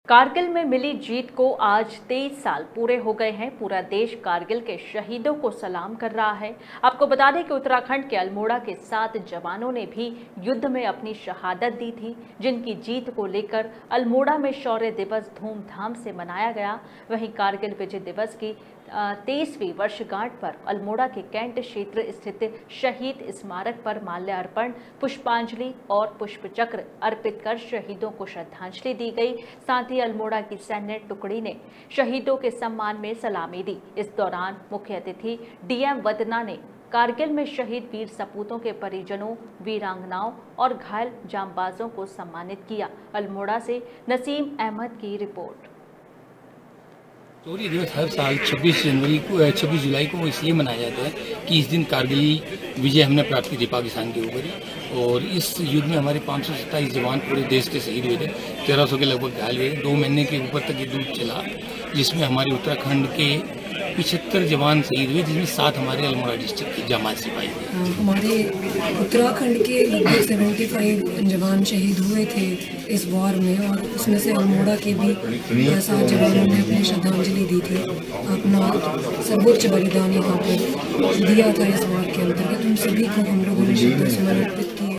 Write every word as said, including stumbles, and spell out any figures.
कारगिल में मिली जीत को आज तेईस साल पूरे हो गए हैं। पूरा देश कारगिल के शहीदों को सलाम कर रहा है। आपको बता दें कि उत्तराखंड के अल्मोड़ा के सात जवानों ने भी युद्ध में अपनी शहादत दी थी, जिनकी जीत को लेकर अल्मोड़ा में शौर्य दिवस धूमधाम से मनाया गया। वहीं कारगिल विजय दिवस की तेईसवीं वर्षगांठ पर अल्मोड़ा के कैंट क्षेत्र स्थित शहीद स्मारक पर माल्यार्पण, पुष्पांजलि और पुष्पचक्र अर्पित कर शहीदों को श्रद्धांजलि दी गई। साथ ही अल्मोड़ा की सैन्य टुकड़ी ने शहीदों के सम्मान में सलामी दी। इस दौरान मुख्य अतिथि डीएम वदना ने कारगिल में शहीद वीर सपूतों के परिजनों, वीरांगनाओं और घायल जांबाजों को सम्मानित किया। अल्मोड़ा से नसीम अहमद की रिपोर्ट। शौर्य दिवस हर साल छब्बीस जनवरी को छब्बीस जुलाई को इसलिए मनाया जाता है कि इस दिन कारगिल विजय हमने प्राप्त की थी पाकिस्तान के ऊपर, और इस युद्ध में हमारे पाँच सौ सत्ताईस जवान पूरे देश के शहीद हुए थे। तेरह सौ के लगभग घायल हुए। दो महीने के ऊपर तक ये युद्ध चला, जिसमें हमारे उत्तराखंड के पिछहत्तर जवान शहीद हुए, जिसमें सात हमारे अल्मोड़ा डिस्ट्रिक्ट के जामात सिपाही हुए। हमारे उत्तराखंड के लगभग पचहत्तर जवान शहीद हुए थे इस वॉर में, और उसमें से अल्मोड़ा के भी सात जवानों ने अपनी श्रद्धांजलि दी थी, अपना सर्वोच्च बलिदान यहाँ पर दिया था इस वॉर के अंतर्गत। उन सभी को हम लोगों ने श्रद्धासुमन अर्पित